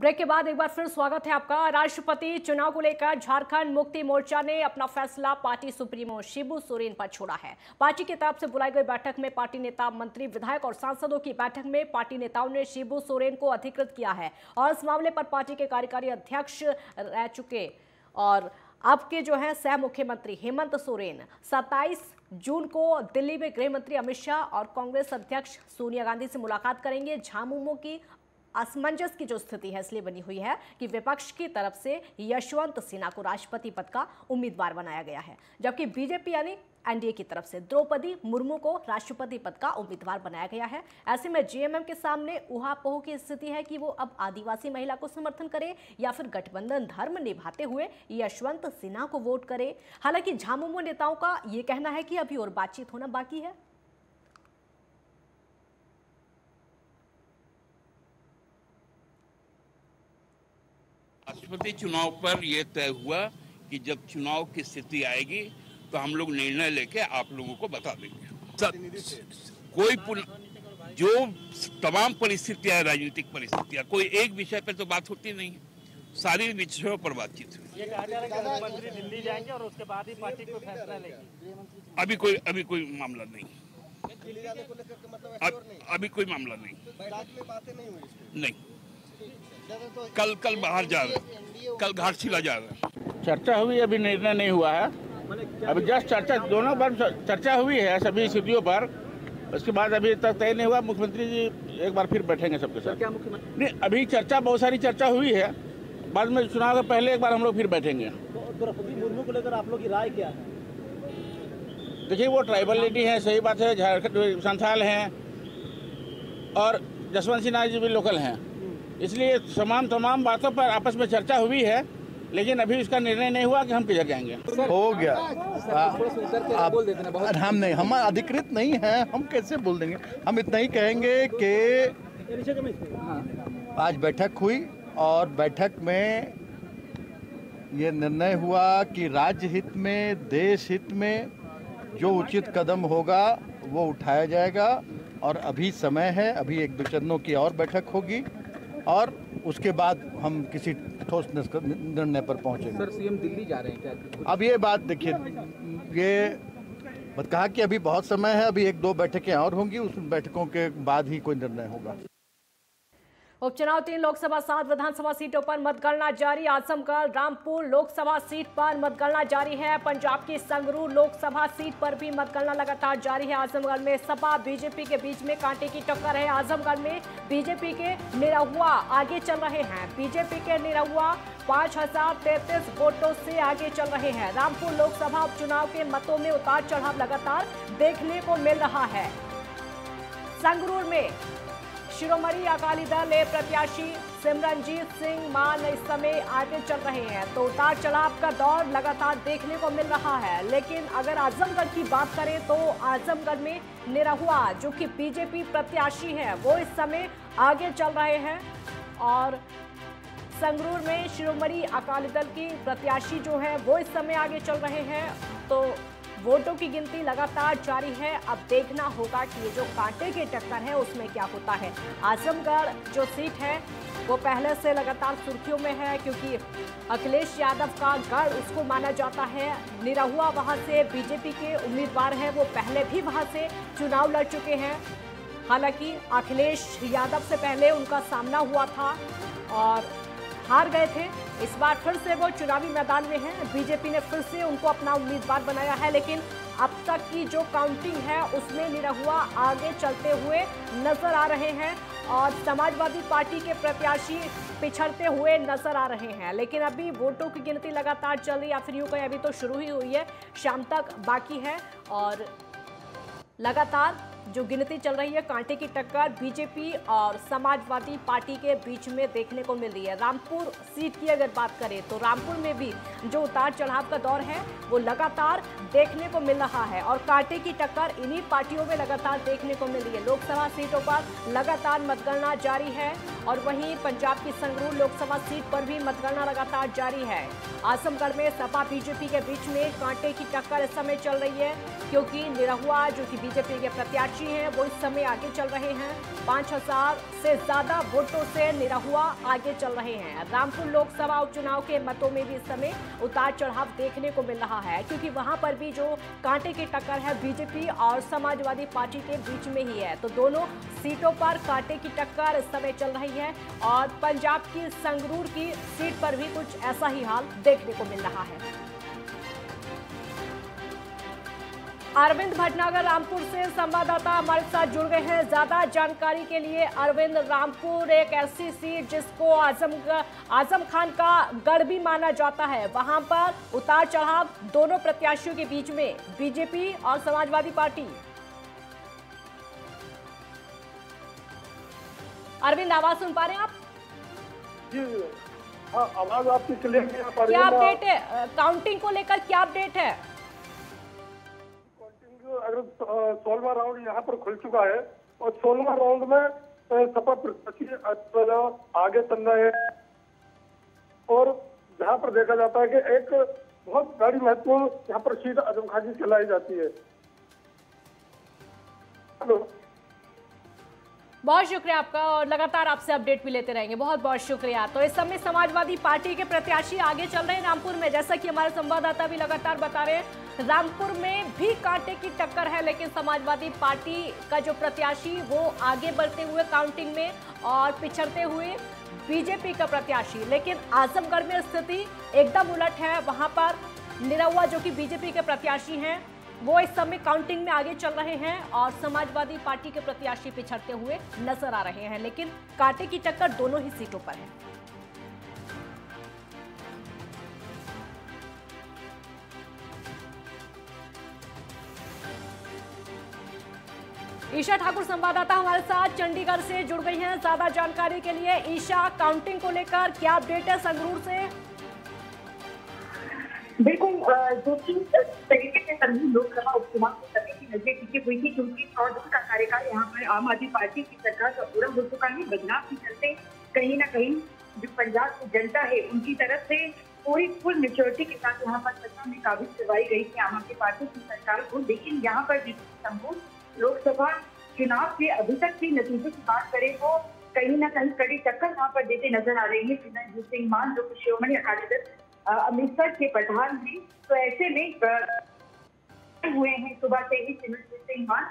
Break के बाद एक बार फिर स्वागत है आपका। राष्ट्रपति चुनाव को लेकर झारखंड मुक्ति मोर्चा ने अपना फैसला पार्टी सुप्रीमो शिबू सोरेन पर छोड़ा है। पार्टी की तरफ से बुलाई गई बैठक में पार्टी नेता, मंत्री, विधायक और सांसदों की बैठक में पार्टी नेताओं ने शिबू सोरेन को अधिकृत किया है और इस मामले पर पार्टी के कार्यकारी अध्यक्ष रह चुके और अब के जो है सह मुख्यमंत्री हेमंत सोरेन 27 जून को दिल्ली में गृह मंत्री अमित शाह और कांग्रेस अध्यक्ष सोनिया गांधी से मुलाकात करेंगे। झामुमो की असमंजस की जो स्थिति है इसलिए बनी हुई है कि विपक्ष की तरफ से यशवंत सिन्हा को राष्ट्रपति पद का उम्मीदवार बनाया गया है, जबकि बीजेपी यानी एनडीए की तरफ से द्रौपदी मुर्मू को राष्ट्रपति पद का उम्मीदवार बनाया गया है। ऐसे में जेएमएम के सामने उहापोह की स्थिति है कि वो अब आदिवासी महिला को समर्थन करे या फिर गठबंधन धर्म निभाते हुए यशवंत सिन्हा को वोट करे। हालांकि झामुमो नेताओं का ये कहना है कि अभी और बातचीत होना बाकी है। राष्ट्रपति चुनाव पर यह तय हुआ कि जब चुनाव की स्थिति आएगी तो हम लोग निर्णय लेके आप लोगों को बता देंगे। कोई जो तमाम परिस्थितियां, राजनीतिक परिस्थितियां, कोई एक विषय पर तो बात होती नहीं है, सारी विषयों पर बातचीत हुई। मंत्री दिल्ली जाएंगे और उसके बाद ही पार्टी को फैसला लेगी। अभी कोई मामला नहीं, अभी कोई मामला नहीं। कल बाहर जा रहे, कल घाटशिला जा रहे। चर्चा हुई, अभी निर्णय नहीं हुआ है। अभी जस्ट चर्चा, दोनों बार चर्चा हुई है सभी स्थितियों पर। उसके बाद अभी तक तय नहीं हुआ। मुख्यमंत्री जी एक बार फिर बैठेंगे सबके साथ। क्या मुख्यमंत्री? नहीं, अभी चर्चा, बहुत सारी चर्चा हुई है। बाद में चुनाव के पहले एक बार हम लोग फिर बैठेंगे। द्रौपदी मुर्मू को लेकर आप लोग की राय क्या है? देखिए, वो ट्राइबलिटी है, सही बात है। झारखंड संथाल हैं और जसवंत सिन्हा जी भी लोकल हैं, इसलिए तमाम बातों पर आपस में चर्चा हुई है, लेकिन अभी इसका निर्णय नहीं हुआ कि हम किधर जाएंगे। हो गया। आप बोल देते हैं। हम नहीं, हम अधिकृत नहीं हैं, हम कैसे बोल देंगे। हम इतना ही कहेंगे कि आज बैठक हुई और बैठक में ये निर्णय हुआ कि राज्य हित में, देश हित में जो उचित कदम होगा वो उठाया जाएगा। और अभी समय है, अभी एक दो चरणों की और बैठक होगी और उसके बाद हम किसी ठोस निर्णय पर पहुंचेंगे। सर, सीएम दिल्ली जा रहे हैं क्या? अब ये बात देखिए, ये कहा कि अभी बहुत समय है, अभी एक दो बैठकें और होंगी, उस बैठकों के बाद ही कोई निर्णय होगा। उपचुनाव 3 लोकसभा 7 विधानसभा सीटों पर मतगणना जारी। आजमगढ़, रामपुर लोकसभा सीट पर मतगणना जारी है। पंजाब की संगरूर लोकसभा सीट पर भी मतगणना लगातार जारी है। आजमगढ़ में सपा बीजेपी के बीच में कांटे की टक्कर है। आजमगढ़ में बीजेपी के निरहुआ आगे चल रहे हैं। बीजेपी के निरहुआ 5033 वोटों से आगे चल रहे हैं। रामपुर लोकसभा उपचुनाव के मतों में उतार चढ़ाव लगातार देखने को मिल रहा है। संगरूर में शिरोमणि अकाली दल प्रत्याशी सिमरनजीत सिंह मान इस समय आगे चल रहे हैं, तो उतार चढ़ाव का दौर लगातार देखने को मिल रहा है। लेकिन अगर आजमगढ़ की बात करें तो आजमगढ़ में निरहुआ जो कि बीजेपी प्रत्याशी है वो इस समय आगे चल रहे हैं और संगरूर में शिरोमणि अकाली दल की प्रत्याशी जो है वो इस समय आगे चल रहे हैं। तो वोटों की गिनती लगातार जारी है। अब देखना होगा कि ये जो कांटे की टक्कर है उसमें क्या होता है। आजमगढ़ जो सीट है वो पहले से लगातार सुर्खियों में है, क्योंकि अखिलेश यादव का गढ़ उसको माना जाता है। निरहुआ वहां से बीजेपी के उम्मीदवार हैं, वो पहले भी वहां से चुनाव लड़ चुके हैं। हालांकि अखिलेश यादव से पहले उनका सामना हुआ था और हार गए थे। इस बार फिर से वो चुनावी मैदान में हैं। बीजेपी ने फिर से उनको अपना उम्मीदवार बनाया है, लेकिन अब तक की जो काउंटिंग है उसमें निरहुआ आगे चलते हुए नजर आ रहे हैं और समाजवादी पार्टी के प्रत्याशी पिछड़ते हुए नजर आ रहे हैं। लेकिन अभी वोटों की गिनती लगातार चल रही है, या फिर यूं कहें अभी तो शुरू ही हुई है, शाम तक बाकी है और लगातार जो गिनती चल रही है, कांटे की टक्कर बीजेपी और समाजवादी पार्टी के बीच में देखने को मिल रही है। रामपुर सीट की अगर बात करें तो रामपुर में भी जो उतार चढ़ाव का दौर है वो लगातार देखने को मिल रहा है और कांटे की टक्कर इन्हीं पार्टियों में लगातार देखने को मिल रही है। लोकसभा सीटों पर लगातार मतगणना जारी है और वहीं पंजाब की संगरूर लोकसभा सीट पर भी मतगणना लगातार जारी है। आजमगढ़ में सपा बीजेपी के बीच में कांटे की टक्कर इस समय चल रही है, क्योंकि निरहुआ जो कि बीजेपी के प्रत्याशी प्रत्याशी हैं वो इस समय आगे चल रहे हैं। 5000 से ज्यादा वोटों से निरहुआ आगे चल रहे हैं। रामपुर लोकसभा उपचुनाव के मतों में भी इस समय उतार चढ़ाव देखने को मिल रहा है, क्योंकि वहां पर भी जो कांटे की टक्कर है बीजेपी और समाजवादी पार्टी के बीच में ही है। तो दोनों सीटों पर कांटे की टक्कर इस समय चल रही है और पंजाब की संगरूर की सीट पर भी कुछ ऐसा ही हाल देखने को मिल रहा है। अरविंद भटनागर रामपुर से संवाददाता हमारे साथ जुड़ गए हैं ज्यादा जानकारी के लिए। अरविंद, रामपुर एक ऐसी सीट जिसको आजम खान का गढ़ भी माना जाता है, वहां पर उतार चढ़ाव दोनों प्रत्याशियों के बीच में, बीजेपी और समाजवादी पार्टी। अरविंद, आवाज सुन पा रहे हैं आप? जी हाँ, आवाज आपकी क्लियर नहीं आ पा रही क्या है। अपडेट है काउंटिंग को लेकर, क्या अपडेट है? अगर 16वां राउंड यहाँ पर खुल चुका है और 16वां राउंड में सपा प्रत्याशी आगे चल रहे हैं और जहाँ पर देखा जाता है कि एक बहुत बड़ी महत्वपूर्ण यहाँ पर सीट आजम खान की चलाई जाती है। हेलो, बहुत शुक्रिया आपका और लगातार आपसे अपडेट भी लेते रहेंगे। बहुत बहुत शुक्रिया। तो इस समय समाजवादी पार्टी के प्रत्याशी आगे चल रहे हैं रामपुर में, जैसा कि हमारे संवाददाता भी लगातार बता रहे हैं। रामपुर में भी कांटे की टक्कर है, लेकिन समाजवादी पार्टी का जो प्रत्याशी वो आगे बढ़ते हुए काउंटिंग में और पिछड़ते हुए बीजेपी का प्रत्याशी। लेकिन आजमगढ़ में स्थिति एकदम उलट है। वहां पर निरहुआ जो कि बीजेपी के प्रत्याशी हैं वो इस समय काउंटिंग में आगे चल रहे हैं और समाजवादी पार्टी के प्रत्याशी पिछड़ते हुए नजर आ रहे हैं, लेकिन कांटे की टक्कर दोनों ही सीटों पर है। ईशा ठाकुर संवाददाता हमारे साथ चंडीगढ़ से जुड़ गई हैं ज्यादा जानकारी के लिए। ईशा, काउंटिंग को लेकर क्या अपडेट है संगरूर से? बिल्कुल, जो कि तरीके से संगरूर लोकसभा उपचुनाव को करने की नजर टिकी हुई थी, क्योंकि 100 का कार्यकाल यहाँ पर आम आदमी पार्टी की सरकार का पूरा हो चुका है। बदलाव के चलते कहीं ना कहीं जो पंजाब की जनता है उनकी तरफ से पूरी फुल मेच्योरिटी के साथ यहाँ पर सत्ता में काबिज करवाई गई थी आम आदमी पार्टी की सरकार को। लेकिन यहाँ पर संगरूर लोकसभा चुनाव के अभी तक के नतीजे की बात करें तो कहीं ना कहीं कड़ी टक्कर यहाँ पर देते नजर आ रही है सिमरनजीत सिंह मान, जो कि शिरोमणि अकाली दल अमृतसर के प्रधान हैं। तो ऐसे में हुए हैं सुबह से ही सिमरनजीत सिंह मान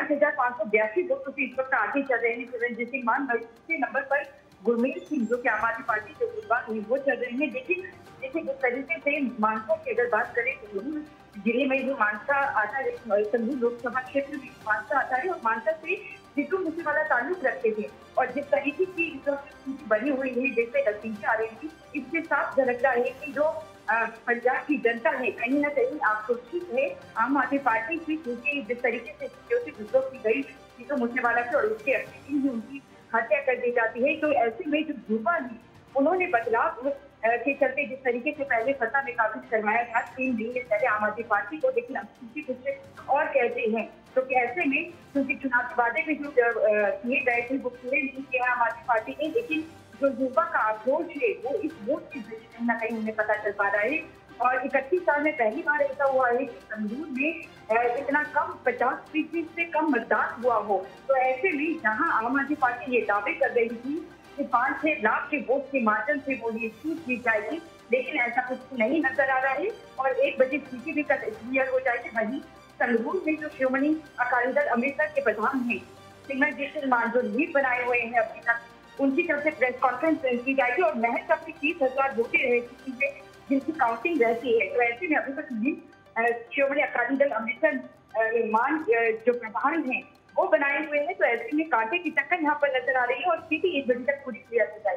5582 वोटों से इस वक्त आगे चल रहे हैं। सिमरनजीत सिंह मान दूसरे नंबर पर गुरमीत सिंह जो कि आम आदमी पार्टी के उम्मीदवार हुई वो चल रहे हैं। लेकिन जैसे जिस तरीके से मानसा की अगर बात करें तो जिले में जो मानसा आता है, संगरूर लोकसभा क्षेत्र में मानसा आता है और मानसा से सिद्धू मूसेवाला ताल्लुक रखते थे और जिस तरीके की बनी हुई है, जैसे नतीजे आ रही थी, इससे साफ झलकता है कि जो पंजाब की जनता है कहीं ना कहीं आक्रोशित है आम आदमी पार्टी से, क्योंकि जिस तरीके से ज्योति गुजरों की गई सिद्धू मूसेवाला से और उसके अपनी ही उनकी हत्या कर दी जाती है। तो ऐसे में जो युवा है उन्होंने बदलाव के चलते जिस तरीके से पहले सत्ता में काबिज करवाया था 3 दिन पहले आम आदमी पार्टी को, लेकिन अब कुछ और कहते हैं। तो ऐसे में क्योंकि चुनाव के वादे में जो किए गए थे वो पूरे नहीं किए आम आदमी पार्टी ने, लेकिन जो युवा का आक्रोश है वो इस वोट के जरिए कहीं ना कहीं उन्हें पता चल पा रहा है। और 31 साल में पहली बार ऐसा हुआ है कि संगरूर में इतना कम 50% से कम मतदान हुआ हो। तो ऐसे में जहां आम आदमी पार्टी ये दावे कर रही थी कि 5-6 लाख के वोट के मार्जिन से वो ये जीत जाएगी, लेकिन ऐसा कुछ नहीं नजर आ रहा है और 1 बजे सीटें भी क्लियर हो जाएगी। वहीं संगरूर में जो शिरोमणि अकाली दल अमृतसर के प्रधान हैं सिमरनजीत सिंह मान जो लीड बनाए हुए हैं अभी तक, उनकी तरफ से प्रेस कॉन्फ्रेंस की जाएगी और महज अपनी 30,000 वोटें रहती है जिनकी काउंटिंग रहती है। तो ऐसे में अभी तक शिरोमणि अकाली दल अमृतसर मान जो प्रधान है वो बनाए हुए हैं। तो ऐसे में कांटे की टक्कर यहाँ पर नजर आ रही है और सीटें 1 बजे तक पूरी क्लियर हो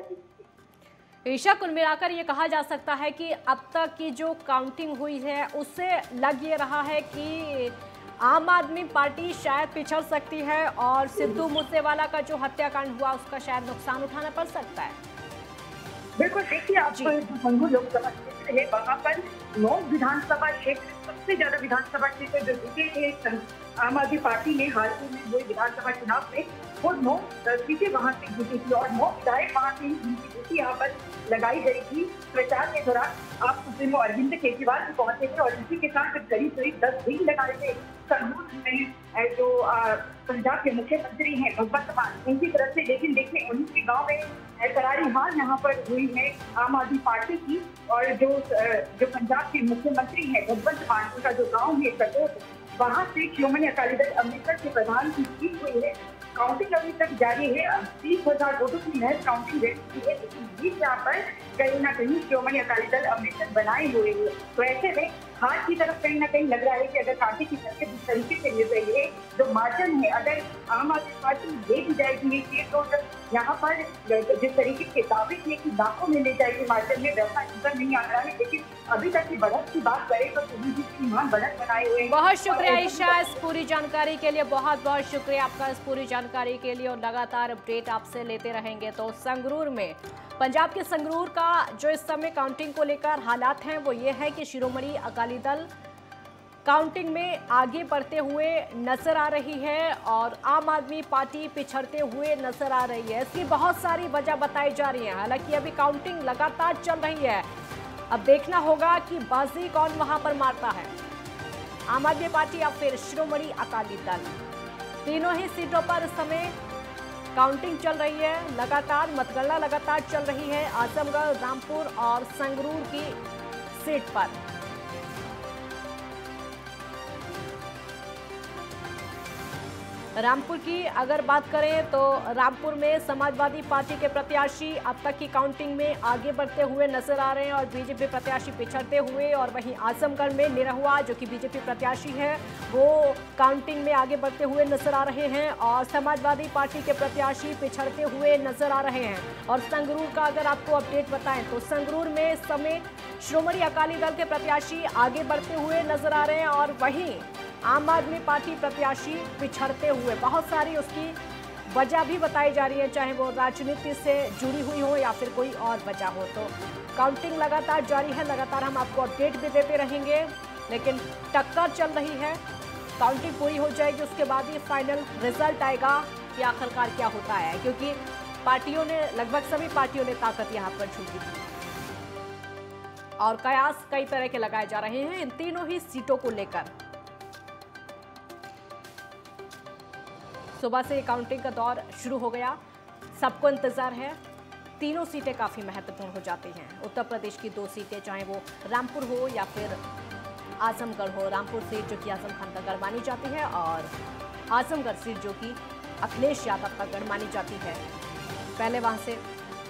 जाएगी। ईशा, कुल मिलाकर ये कहा जा सकता है कि अब तक की जो काउंटिंग हुई है उससे लग ये रहा है कि आम आदमी पार्टी शायद पिछड़ सकती है और सिद्धू मूसेवाला का जो हत्याकांड हुआ उसका शायद नुकसान उठाना पड़ सकता है। बिल्कुल, देखिए आप संगरूर लोकसभा क्षेत्र है वहाँ पर 9 विधानसभा क्षेत्र, सबसे ज्यादा विधानसभा क्षेत्र जो जीते थे आम आदमी पार्टी ने हाल ही में हुए विधानसभा चुनाव में वो 9 सीटें वहां से जीती थी और 9 विधायक वहां से ही जीती थी। यहाँ पर लगाई गई थी। प्रचार के दौरान आप सुप्रीमो अरविंद केजरीवाल भी पहुंचे थे और इसी के साथ करीब 10 दिन लगाए थे। संगरूर में जो पंजाब के मुख्यमंत्री हैं भगवंत मान, उनकी तरफ से, लेकिन देखिए उन्हीं के गाँव में करारी हार यहाँ पर हुई है आम आदमी पार्टी की। और जो पंजाब के मुख्यमंत्री हैं भगवंत मान, उनका जो गाँव है कटोत, वहाँ से श्रोमणी अकाली दल अमृतसर के प्रधान की जीत हुई है। काउंटिंग अभी तक जारी है। 30,000 वोटों की महज काउंटिंग हुई है, लेकिन जीत यहाँ पर कहीं ना कहीं श्रोमणी अकाली दल अमृतसर बनाए हुए है। तो ऐसे में हार की तरफ कहीं ना कहीं लग रहा है कि अगर पार्टी की तरफ जिस तरीके से मिल रही है, जो मार्जिन है, अगर आम आदमी पार्टी ले भी जाएगी ये सीट, तो यहाँ पर जिस तरीके के दावे थे कि लाखों में ले जाएगी मार्जिन में, वैसा नजर नहीं आ रहा है। लेकिन अभी तक की बढ़त की बात करें तो ईमान बढ़त बनाए हुए। बहुत शुक्रिया ईशा इस पूरी जानकारी के लिए, बहुत बहुत शुक्रिया आपका इस पूरी जानकारी के लिए, और लगातार अपडेट आपसे लेते रहेंगे। तो संगरूर में, पंजाब के संगरूर का जो इस समय काउंटिंग को लेकर हालात हैं वो ये है कि शिरोमणि अकाली दल काउंटिंग में आगे बढ़ते हुए नजर आ रही है और आम आदमी पार्टी पिछड़ते हुए नजर आ रही है। इसकी बहुत सारी वजह बताई जा रही है। हालांकि अभी काउंटिंग लगातार चल रही है, अब देखना होगा कि बाजी कौन वहां पर मारता है, आम आदमी पार्टी या फिर शिरोमणि अकाली दल। तीनों ही सीटों पर इस समय काउंटिंग चल रही है, लगातार मतगणना लगातार चल रही है आजमगढ़, रामपुर और संगरूर की सीट पर। रामपुर की अगर बात करें तो रामपुर में समाजवादी पार्टी के प्रत्याशी अब तक की काउंटिंग में आगे बढ़ते हुए नजर आ रहे हैं और बीजेपी प्रत्याशी पिछड़ते हुए, और वहीं आजमगढ़ में निरहुआ जो कि बीजेपी प्रत्याशी है वो काउंटिंग में आगे बढ़ते हुए नजर आ रहे हैं और समाजवादी पार्टी के प्रत्याशी पिछड़ते हुए नजर आ रहे हैं। और संगरूर का अगर आपको अपडेट बताएं तो संगरूर में इस समय श्रोमणी अकाली दल के प्रत्याशी आगे बढ़ते हुए नजर आ रहे हैं और वहीं आम आदमी पार्टी प्रत्याशी पिछड़ते हुए। बहुत सारी उसकी वजह भी बताई जा रही है, चाहे वो राजनीति से जुड़ी हुई हो या फिर कोई और वजह हो। तो काउंटिंग लगातार जारी है, लगातार हम आपको अपडेट भी देते रहेंगे, लेकिन टक्कर चल रही है। काउंटिंग पूरी हो जाएगी, उसके बाद ही फाइनल रिजल्ट आएगा कि आखिरकार क्या होता है, क्योंकि पार्टियों ने, लगभग सभी पार्टियों ने ताकत यहाँ पर झोंकी थी और कयास कई तरह के लगाए जा रहे हैं इन तीनों ही सीटों को लेकर। सुबह से काउंटिंग का दौर शुरू हो गया, सबको इंतजार है। तीनों सीटें काफ़ी महत्वपूर्ण हो जाती हैं। उत्तर प्रदेश की 2 सीटें, चाहे वो रामपुर हो या फिर आजमगढ़ हो। रामपुर सीट जो कि आजम खान का गढ़ मानी जाती है और आजमगढ़ सीट जो कि अखिलेश यादव का गढ़ मानी जाती है। पहले वहां से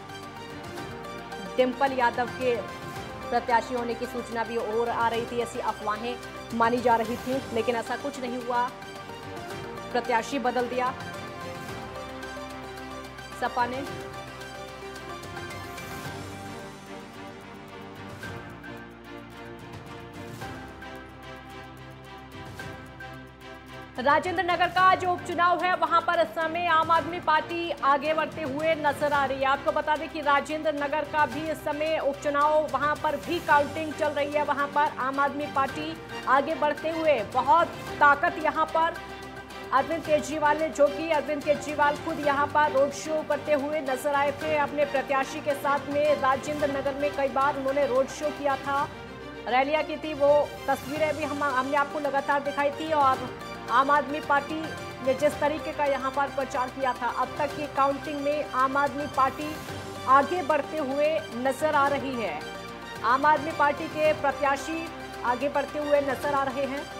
डिम्पल यादव के प्रत्याशी होने की सूचना भी और आ रही थी, ऐसी अफवाहें मानी जा रही थी, लेकिन ऐसा कुछ नहीं हुआ। प्रत्याशी बदल दिया सपा ने। राजेंद्र नगर का जो उपचुनाव है वहां पर इस समय आम आदमी पार्टी आगे बढ़ते हुए नजर आ रही है। आपको बता दें कि राजेंद्र नगर का भी इस समय उपचुनाव, वहां पर भी काउंटिंग चल रही है। वहां पर आम आदमी पार्टी आगे बढ़ते हुए, बहुत ताकत यहां पर अरविंद केजरीवाल ने, जो कि अरविंद केजरीवाल खुद यहां पर रोड शो करते हुए नजर आए थे अपने प्रत्याशी के साथ में। राजेंद्र नगर में कई बार उन्होंने रोड शो किया था, रैलियां की थी, वो तस्वीरें भी हमने आपको लगातार दिखाई थी। और आम आदमी पार्टी ने जिस तरीके का यहां पर प्रचार किया था, अब तक की काउंटिंग में आम आदमी पार्टी आगे बढ़ते हुए नजर आ रही है। आम आदमी पार्टी के प्रत्याशी आगे बढ़ते हुए नजर आ रहे हैं।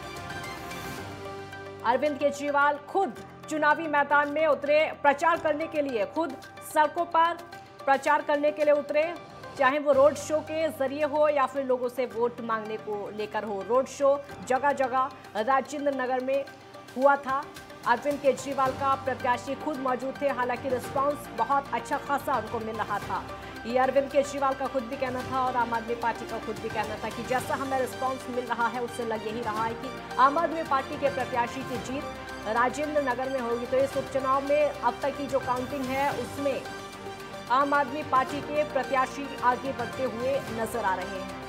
अरविंद केजरीवाल खुद चुनावी मैदान में उतरे प्रचार करने के लिए, खुद सड़कों पर प्रचार करने के लिए उतरे, चाहे वो रोड शो के जरिए हो या फिर लोगों से वोट मांगने को लेकर हो। रोड शो जगह जगह राजेंद्र नगर में हुआ था। अरविंद केजरीवाल का प्रत्याशी खुद मौजूद थे, हालांकि रिस्पांस बहुत अच्छा खासा उनको मिल रहा था। ये अरविंद केजरीवाल का खुद भी कहना था और आम आदमी पार्टी का खुद भी कहना था कि जैसा हमें रिस्पांस मिल रहा है उससे लग यही रहा है कि आम आदमी पार्टी के प्रत्याशी की जीत राजेंद्र नगर में होगी। तो इस उपचुनाव में अब तक की जो काउंटिंग है उसमें आम आदमी पार्टी के प्रत्याशी आगे बढ़ते हुए नजर आ रहे हैं।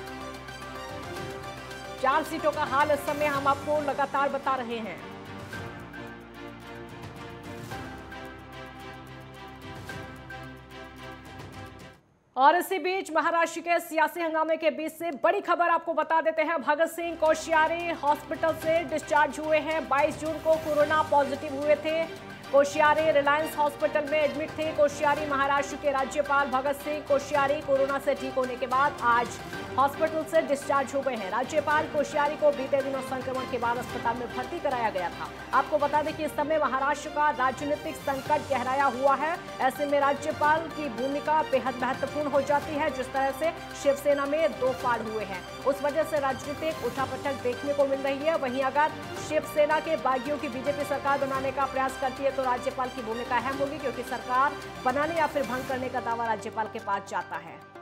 4 सीटों का हाल इस समय हम आपको लगातार बता रहे हैं। और इसी बीच महाराष्ट्र के सियासी हंगामे के बीच से बड़ी खबर आपको बता देते हैं। भगत सिंह कोश्यारी हॉस्पिटल से डिस्चार्ज हुए हैं। 22 जून को कोरोना पॉजिटिव हुए थे। कोश्यारी रिलायंस हॉस्पिटल में एडमिट थे। कोश्यारी महाराष्ट्र के राज्यपाल भगत सिंह कोश्यारी कोरोना से ठीक होने के बाद आज हॉस्पिटल से डिस्चार्ज हो गए हैं। राज्यपाल कोश्यारी को बीते दिनों संक्रमण के बाद अस्पताल में भर्ती कराया गया था। आपको बता दें कि इस समय महाराष्ट्र का राजनीतिक संकट गहराया हुआ है। ऐसे में राज्यपाल की भूमिका बेहद महत्वपूर्ण हो जाती है। जिस तरह से शिवसेना में 2 फाड़ हुए हैं, उस वजह से राजनीतिक उठापटक देखने को मिल रही है। वहीं अगर शिवसेना के बागियों की बीजेपी सरकार बनाने का प्रयास करती है तो राज्यपाल की भूमिका अहम होगी, क्योंकि सरकार बनाने या फिर भंग करने का दावा राज्यपाल के पास जाता है।